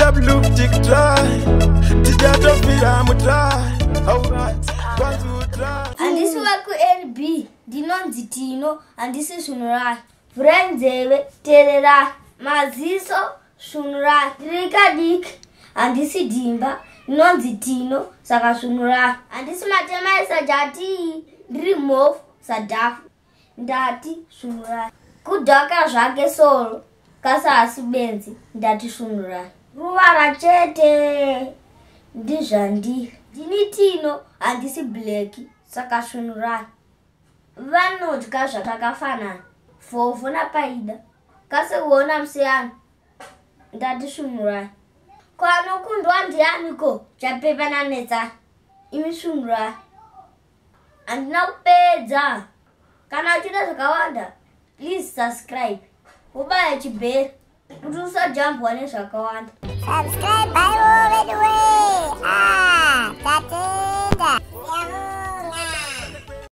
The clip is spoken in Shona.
blue tick dry. Tijata fira mutry. Alright, Gwanz will try. And this work NB, Dinonzi Tino, and this is Svinurai. Friends, Terera, Maziso, Svinurai, Rikadik, and this is Dimba, Dinonzi Tino, Saka Svinurai. And this Matema is a Jati, Remove, Sadaf, Dati, Svinurai. Kudaka Jake Solo, Casa Asibenzi, Dati Svinurai. Ruara Chete, Dijandi, Dinitino, and this is Blakey, Saka Svinurai. Vano Kasha Takafana, Fofuna Paida, Casa Wonam Sian, Dati Svinurai. Kwano Kundwanti Amiko, Japepana Neta, Imi Svinurai. And now Peza. Kanachida Kawanda. Please subscribe. Uba Chibe. Producer jump one is a Kawanda. Subscribe by all the way. Ah, that's it.